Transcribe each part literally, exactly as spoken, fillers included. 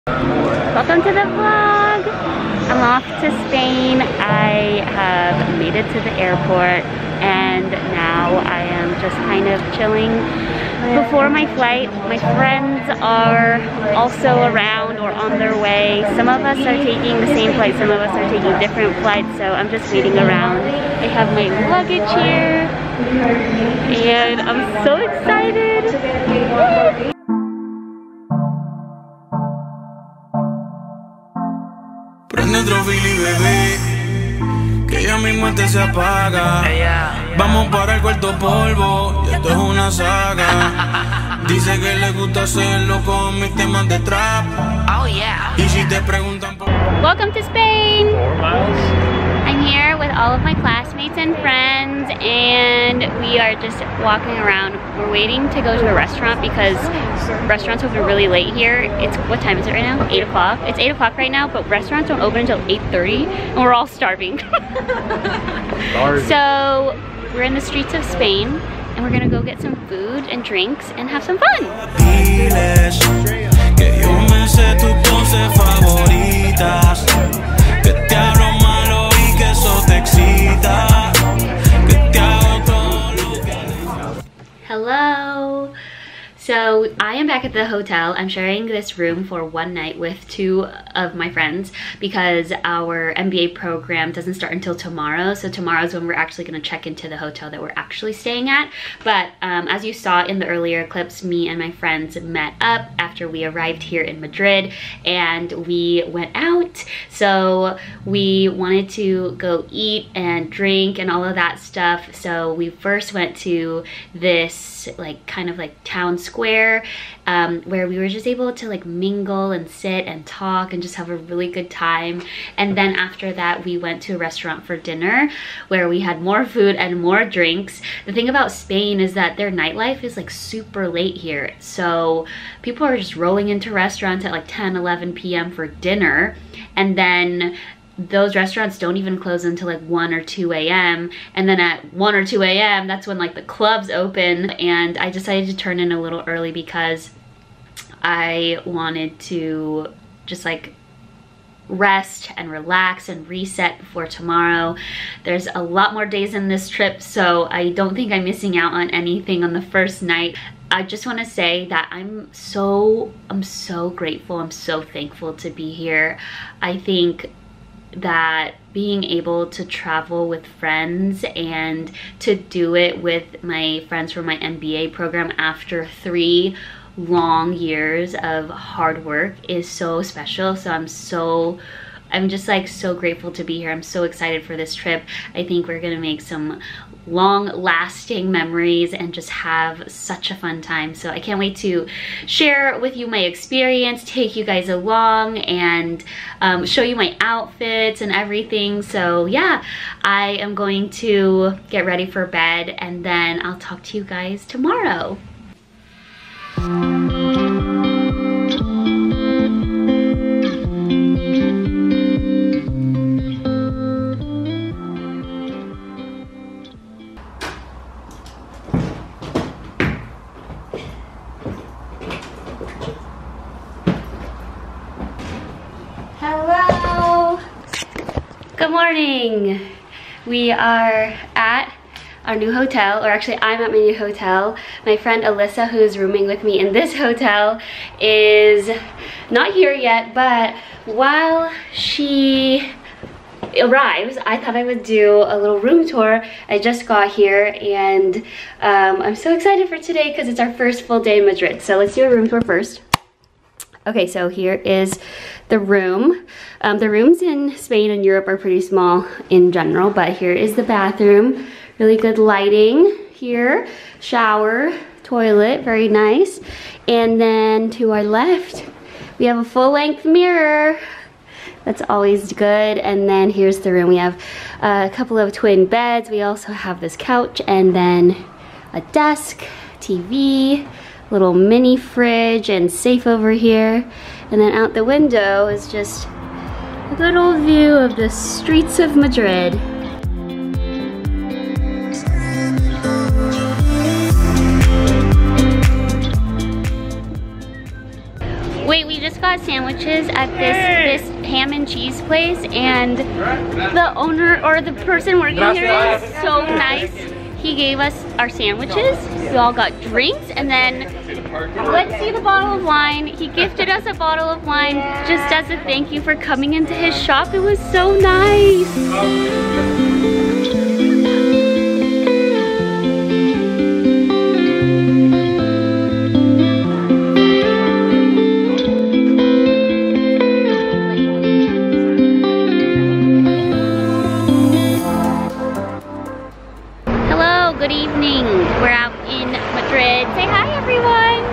Welcome to the vlog! I'm off to Spain. I have made it to the airport and now I am just kind of chilling before my flight. My friends are also around or on their way. Some of us are taking the same flight, some of us are taking different flights, so I'm just waiting around. I have my luggage here and I'm so excited! Prende otro Billy, bebé, que ya mismo este se apaga. Vamos para el cuarto polvo, y esto es una saga. Dice que le gusta hacerlo con mis temas de trap. Oh yeah. Y si te preguntan por... Welcome to Spain! Four miles. I'm here with all of my classmates and friends and we are just walking around. We're waiting to go to a restaurant because restaurants open really late here. It's, what time is it right now? eight o'clock. It's eight o'clock right now, but restaurants don't open until eight thirty and we're all starving. So we're in the streets of Spain and we're gonna go get some food and drinks and have some fun. Hello. So I am back at the hotel. I'm sharing this room for one night with two of my friends because our M B A program doesn't start until tomorrow. So tomorrow's when we're actually going to check into the hotel that we're actually staying at. But um, as you saw in the earlier clips, me and my friends met up after we arrived here in Madrid and we went out. So we wanted to go eat and drink and all of that stuff. So we first went to this like kind of like town square um, where we were just able to like mingle and sit and talk and just have a really good time. And then after that we went to a restaurant for dinner where we had more food and more drinks. The thing about Spain is that their nightlife is like super late here, so people are just rolling into restaurants at like ten eleven p m for dinner, and then those restaurants don't even close until like one or two a m and then at one or two a m that's when like the clubs open. And I decided to turn in a little early because I wanted to just like rest and relax and reset before tomorrow. There's a lot more days in this trip, so I don't think I'm missing out on anything on the first night. I just want to say that I'm so I'm so grateful, I'm so thankful to be here. I think that being able to travel with friends and to do it with my friends from my M B A program after three long years of hard work is so special. So I'm so I'm just like so grateful to be here. I'm so excited for this trip. I think we're gonna make some long lasting memories and just have such a fun time. So I can't wait to share with you my experience, take you guys along and um, show you my outfits and everything. So yeah, I am going to get ready for bed and then I'll talk to you guys tomorrow. Hello! Good morning! We are at our new hotel, or actually I'm at my new hotel. My friend Alyssa, who's rooming with me in this hotel, is not here yet, but while she arrives, I thought I would do a little room tour. I just got here and um, I'm so excited for today because it's our first full day in Madrid. So let's do a room tour first. Okay, so here is the room. Um, the rooms in Spain and Europe are pretty small in general, but here is the bathroom. Really good lighting here. Shower, toilet, very nice. And then to our left, we have a full-length mirror. That's always good. And then here's the room. We have a couple of twin beds. We also have this couch and then a desk, T V, little mini fridge and safe over here. And then out the window is just a little view of the streets of Madrid. got sandwiches at this this ham and cheese place, and the owner or the person working here is so nice. He gave us our sandwiches. We all got drinks, and then let's see the bottle of wine. He gifted us a bottle of wine just as a thank you for coming into his shop. It was so nice. Good evening. We're out in Madrid. Say hi, everyone.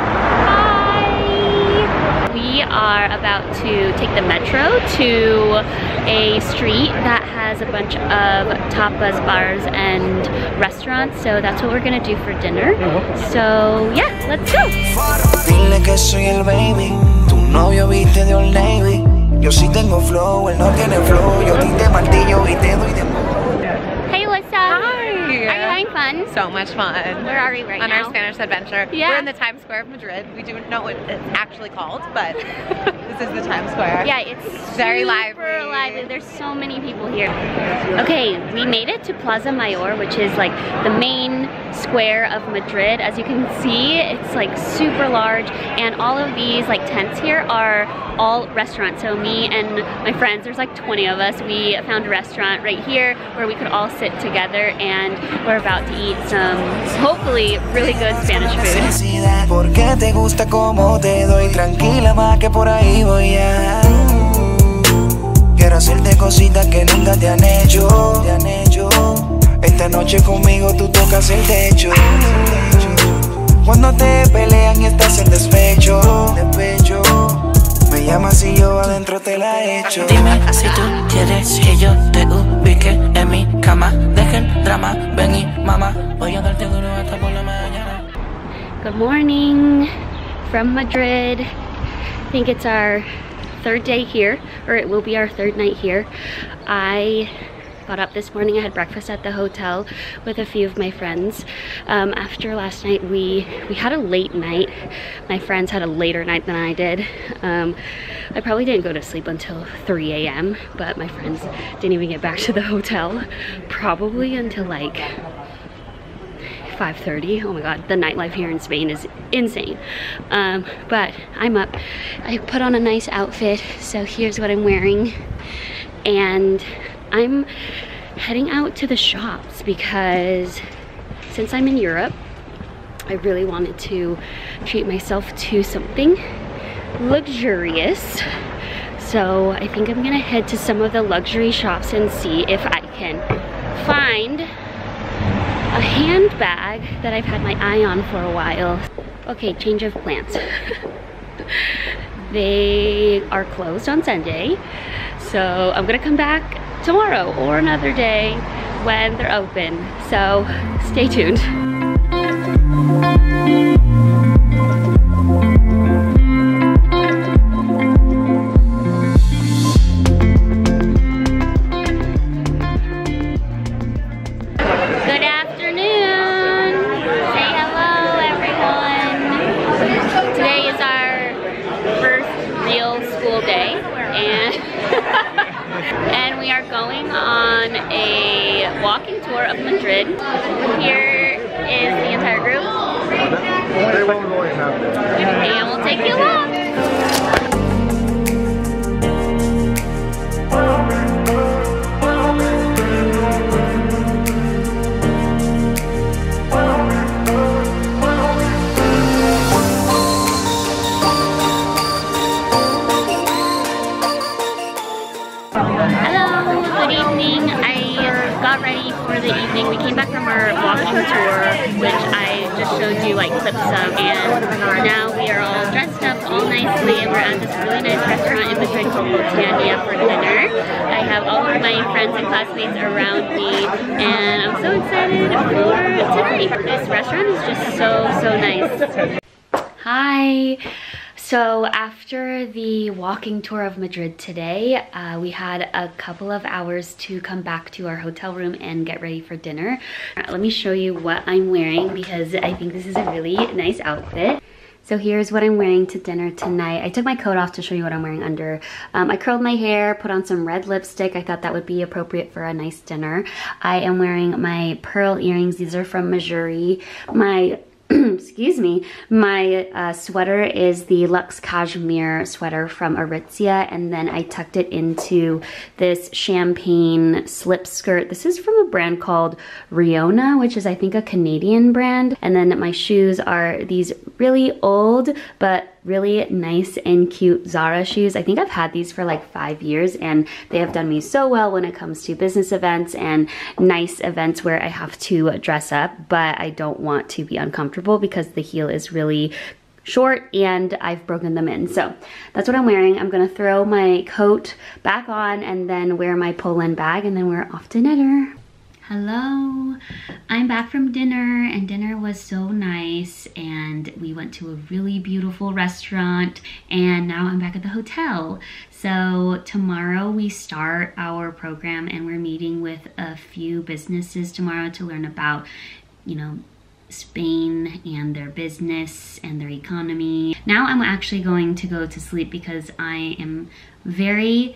Hi. We are about to take the metro to a street that has a bunch of tapas bars and restaurants. So that's what we're gonna do for dinner. So yeah, let's go. Dile que soy el baby. Tu novio viste de Old Navy. Yo sí tengo flow, él no tiene flow. Yo ti te martillo y te doy de. Hey, Alyssa. Hi. Are you having fun? So much fun. Where are we right on now? On our Spanish adventure. Yeah. We're in the Times Square of Madrid. We don't know what it's actually called, but this is the Times Square. Yeah, it's very super lively. lively. There's so many people here. Okay, we made it to Plaza Mayor, which is like the main square of Madrid. As you can see, it's like super large, and all of these like tents here are all restaurants. So me and my friends, there's like twenty of us, we found a restaurant right here where we could all sit together, and we're about to eat some, hopefully, really good Spanish food. Porque te gusta como te doy, tranquila más que por ahí voy a. Quiero hacerte cositas que nunca te han hecho, te han hecho. Esta noche conmigo tú tocas el techo. Cuando te pelean y estás en despecho, despecho. Me llamas y yo adentro te la echo. Dime si tú quieres que yo te ubique en mi cama. Deja el drama, ven y mamá. Voy a darte duro hasta por la mañana. Good morning from Madrid. I think it's our third day here, or it will be our third night here. I got up this morning. I had breakfast at the hotel with a few of my friends. Um, after last night, we we had a late night. My friends had a later night than I did. Um, I probably didn't go to sleep until three A M, but my friends didn't even get back to the hotel probably until like five thirty. Oh my god, the nightlife here in Spain is insane. Um, but I'm up. I put on a nice outfit, so here's what I'm wearing. And I'm heading out to the shops because since I'm in Europe, I really wanted to treat myself to something luxurious. So I think I'm gonna head to some of the luxury shops and see if I can find a handbag that I've had my eye on for a while. Okay, change of plans. They are closed on Sunday, so I'm gonna come back tomorrow or another day when they're open. So stay tuned. And we are going on a walking tour of Madrid. Here is the entire group. And we'll take you along. Ready for the evening. We came back from our walking tour, which I just showed you like clips of, and now we are all dressed up all nicely, and we're at this really nice restaurant in Madrid called Botania for dinner. I have all of my friends and classmates around me, and I'm so excited for tonight. This restaurant is just so, so nice. Hi. So after the walking tour of Madrid today, uh, we had a couple of hours to come back to our hotel room and get ready for dinner. Let me show you what I'm wearing because I think this is a really nice outfit. So here's what I'm wearing to dinner tonight. I took my coat off to show you what I'm wearing under. Um, I curled my hair, put on some red lipstick. I thought that would be appropriate for a nice dinner. I am wearing my pearl earrings. These are from Mejuri. My excuse me, my uh, sweater is the Luxe Cashmere sweater from Aritzia, and then I tucked it into this champagne slip skirt. This is from a brand called Riona, which is I think a Canadian brand. And then my shoes are these really old but really nice and cute Zara shoes. I think I've had these for like five years and they have done me so well when it comes to business events and nice events where I have to dress up, but I don't want to be uncomfortable because the heel is really short and I've broken them in. So that's what I'm wearing. I'm gonna throw my coat back on and then wear my pull-in bag and then we're off to dinner. Hello, I'm back from dinner and dinner was so nice and we went to a really beautiful restaurant and now I'm back at the hotel. So tomorrow we start our program and we're meeting with a few businesses tomorrow to learn about, you know, Spain and their business and their economy. Now I'm actually going to go to sleep because I am very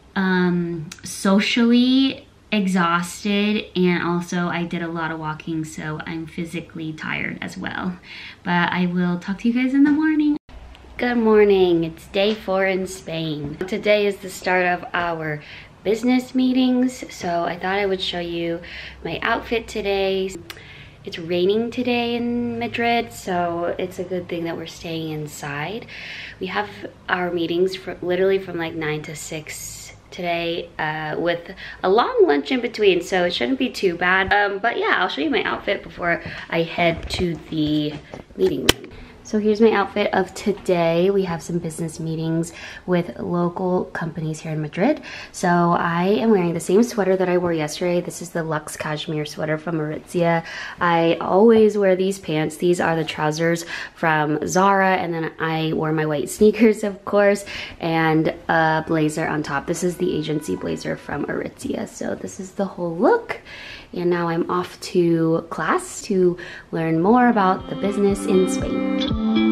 um, socially exhausted and also I did a lot of walking, so I'm physically tired as well. But I will talk to you guys in the morning. Good morning, it's day four in Spain. Today is the start of our business meetings, so I thought I would show you my outfit today. It's raining today in Madrid, so it's a good thing that we're staying inside. We have our meetings for, literally from like nine to six today uh, with a long lunch in between, so it shouldn't be too bad. Um, but yeah, I'll show you my outfit before I head to the meeting room. So here's my outfit of today. We have some business meetings with local companies here in Madrid. So I am wearing the same sweater that I wore yesterday. This is the Luxe Cashmere sweater from Aritzia. I always wear these pants. These are the trousers from Zara, and then I wore my white sneakers, of course, and a blazer on top. This is the agency blazer from Aritzia. So this is the whole look. And now I'm off to class to learn more about the business in Spain.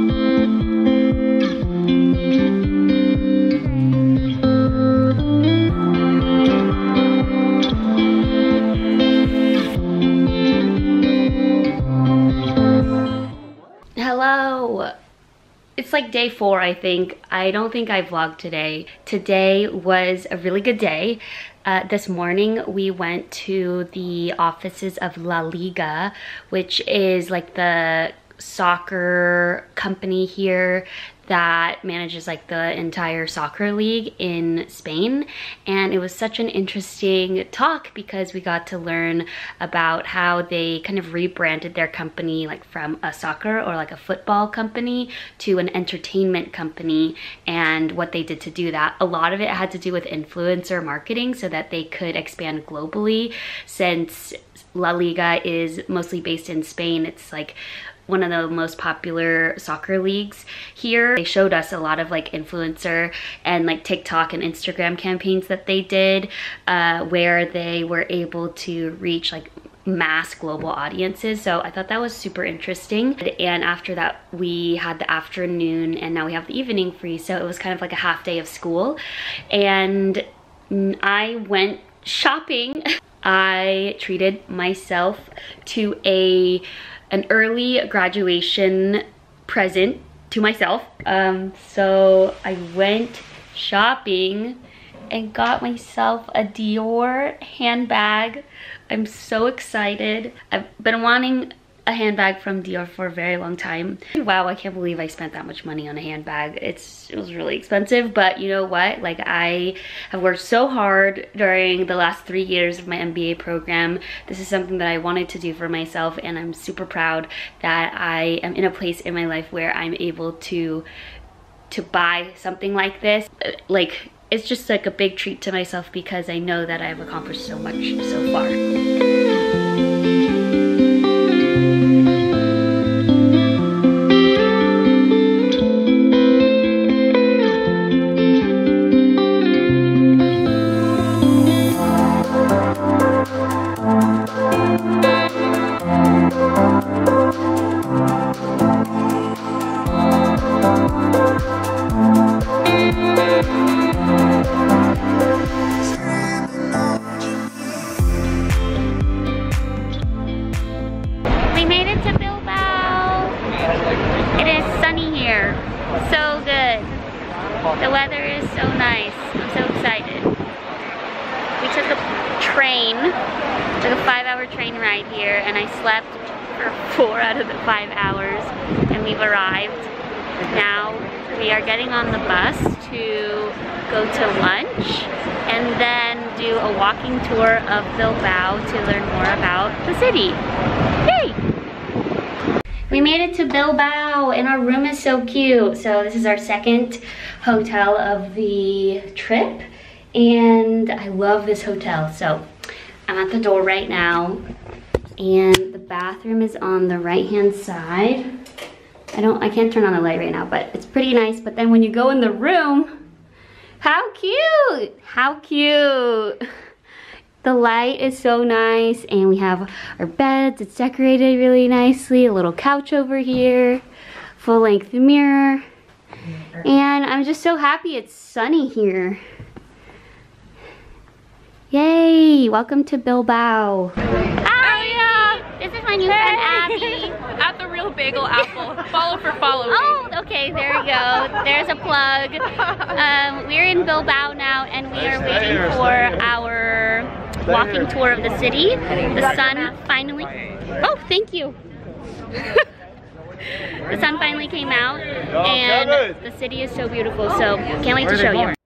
Hello! It's like day four, I think. I don't think I vlogged today. Today was a really good day. Uh, this morning we went to the offices of La Liga, which is like the soccer company here that manages like the entire soccer league in Spain. And it was such an interesting talk because we got to learn about how they kind of rebranded their company, like from a soccer or like a football company to an entertainment company, and what they did to do that. A lot of it had to do with influencer marketing so that they could expand globally. Since La Liga is mostly based in Spain, it's like one of the most popular soccer leagues here. They showed us a lot of like influencer and like TikTok and Instagram campaigns that they did uh, where they were able to reach like mass global audiences. So I thought that was super interesting. And after that we had the afternoon and now we have the evening free, so it was kind of like a half day of school. And I went shopping. I treated myself to a an early graduation present to myself. Um, so I went shopping and got myself a Dior handbag. I'm so excited. I've been wanting a handbag from Dior for a very long time. Wow, I can't believe I spent that much money on a handbag. It's it was really expensive, but you know what? Like, I have worked so hard during the last three years of my M B A program. This is something that I wanted to do for myself, and I'm super proud that I am in a place in my life where I'm able to to buy something like this. Like, it's just like a big treat to myself because I know that I've accomplished so much so far. weather is so nice. I'm so excited. We took a train, like a five hour train ride here, and I slept for four out of the five hours, and we've arrived. Now we are getting on the bus to go to lunch and then do a walking tour of Bilbao to learn more about the city. Yay! We made it to Bilbao and our room is so cute. So this is our second hotel of the trip and I love this hotel. So I'm at the door right now and the bathroom is on the right hand side. I don't, I can't turn on the light right now, but it's pretty nice. But then when you go in the room, how cute, how cute. The light is so nice and we have our beds, it's decorated really nicely, a little couch over here, full length mirror. And I'm just so happy it's sunny here. Yay, welcome to Bilbao. Hi, this is my new friend Abby. At the Real Bagel Apple. Follow for following. Oh, okay, there we go. There's a plug. Um, we're in Bilbao now and we are waiting for our walking tour of the city. The sun finally, oh, thank you. The sun finally came out and the city is so beautiful, so can't wait to show you.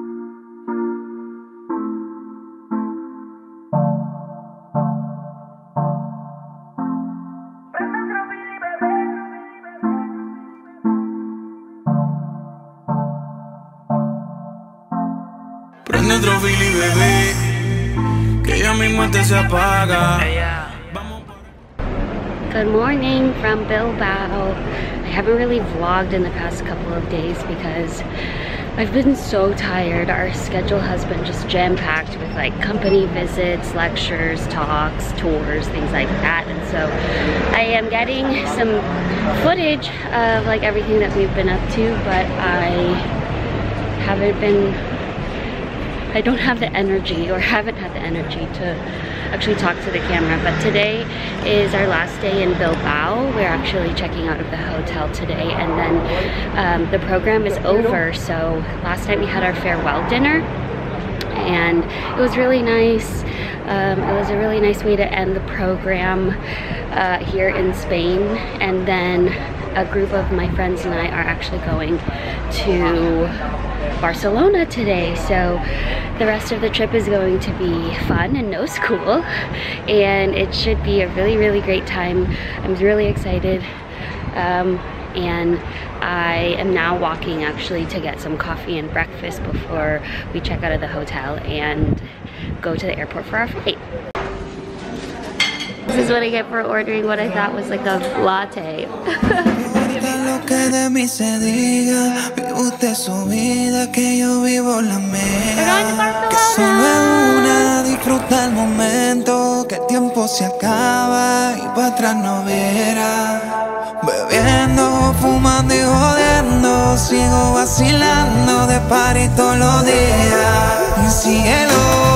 Prende otro Billy, bebé, que ya mismo este se apaga. Good morning from Bilbao. I haven't really vlogged in the past couple of days because I've been so tired. Our schedule has been just jam-packed with like company visits, lectures, talks, tours, things like that. And so I am getting some footage of like everything that we've been up to, but I haven't been I don't have the energy or haven't had the energy to actually talk to the camera. But today is our last day in Bilbao. We're actually checking out of the hotel today and then um, the program is over. So last night we had our farewell dinner and it was really nice. Um, it was a really nice way to end the program uh, here in Spain. And then a group of my friends and I are actually going to Barcelona today, so the rest of the trip is going to be fun and no school, and it should be a really really great time. I'm really excited, um, and I am now walking actually to get some coffee and breakfast before we check out of the hotel and go to the airport for our flight. This is what I get for ordering what I thought was like a latte. Que de mí se diga, vive usted su vida, que yo vivo la mía. Que solo es una, disfruta el momento, que el tiempo se acaba y para atrás no verá. Bebiendo, fumando y jodiendo, sigo vacilando de party todos los días. Mi cielo.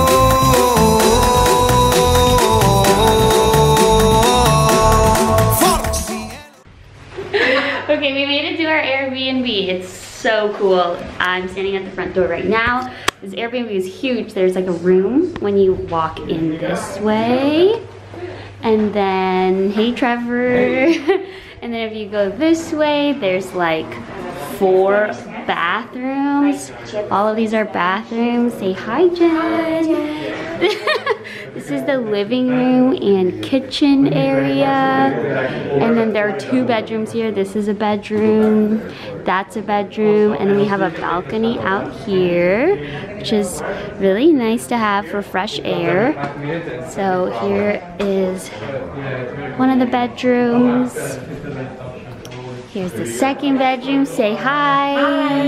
Okay, we made it to our Airbnb. It's so cool. I'm standing at the front door right now. This Airbnb is huge. There's like a room when you walk in this way. And then, hey Trevor. And then if you go this way, there's like four bathrooms. All of these are bathrooms. Say hi, Jen. This is the living room and kitchen area. And then there are two bedrooms here. This is a bedroom. That's a bedroom. And then we have a balcony out here, which is really nice to have for fresh air. So here is one of the bedrooms. Here's the second bedroom. Say hi.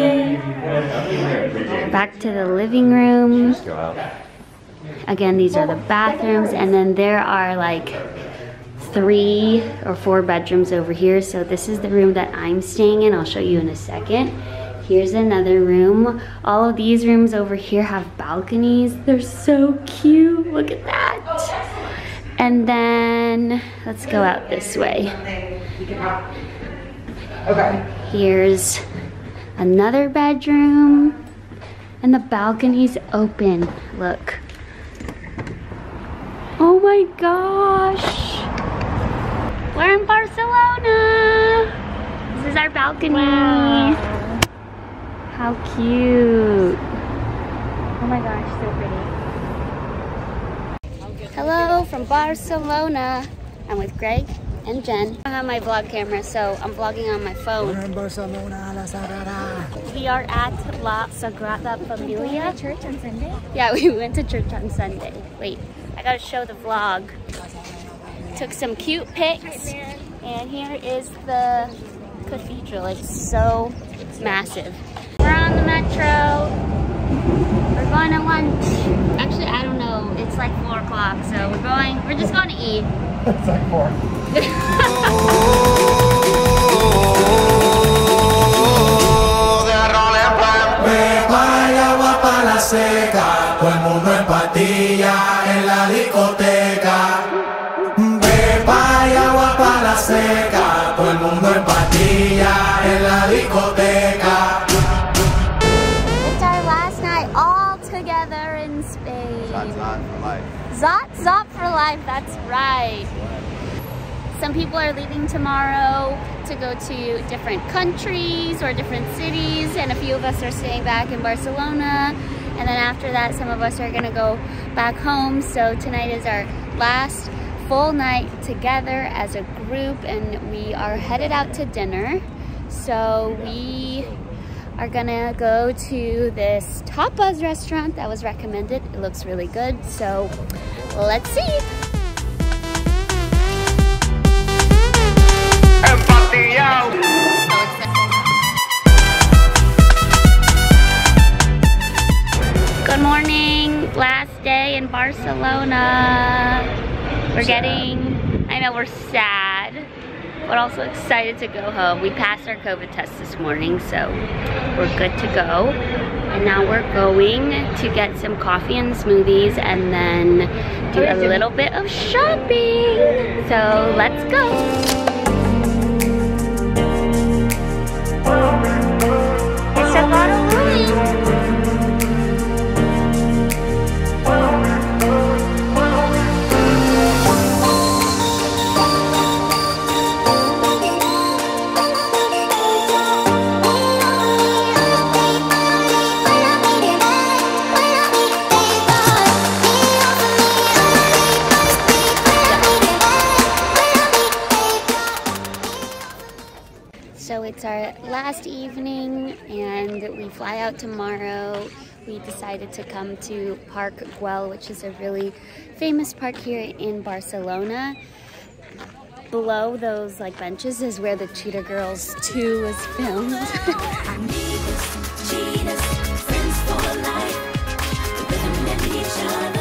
Hi. Back to the living room. Again, these are the bathrooms, and then there are like three or four bedrooms over here. So this is the room that I'm staying in. I'll show you in a second. Here's another room. All of these rooms over here have balconies. They're so cute. Look at that. And then let's go out this way. Okay. Here's Another bedroom. And the balcony's open. Look. Oh my gosh. We're in Barcelona. This is our balcony. Wow. How cute. Oh my gosh, so pretty. Hello from Barcelona. I'm with Greg and Jen. I don't have my vlog camera, so I'm vlogging on my phone. We're in Barcelona, La Sagrada. We are at La Sagrada Familia. To church on Sunday? Yeah, we went to church on Sunday. Wait, I gotta show the vlog. Took some cute pics. And here is the cathedral. It's so massive. We're on the metro. We're going to lunch. Actually, I don't know. It's like four o'clock, so we're going, we're just going to eat. It's like four. Seca, todo el mundo en patilla en la discoteca. Pepa y agua para la seca, todo el mundo en patilla en la discoteca. It's our last night all together in Spain. Zot, zot for life. Zot, zot for life, that's right. Some people are leaving tomorrow to go to different countries or different cities, and a few of us are staying back in Barcelona. And then after that, some of us are gonna go back home. So tonight is our last full night together as a group, and we are headed out to dinner. So we are gonna go to this tapas restaurant that was recommended. It looks really good, so let's see. Good morning, last day in Barcelona. We're getting, I know we're sad, but also excited to go home. We passed our COVID test this morning, so we're good to go. And now we're going to get some coffee and smoothies and then do a little bit of shopping. So let's go. It's a lot of room. So it's our last evening and we fly out tomorrow. We decided to come to Park Güell, which is a really famous park here in Barcelona. Below those like benches is where the Cheetah Girls two was filmed. Cheetahs, friends for life, with them and each other.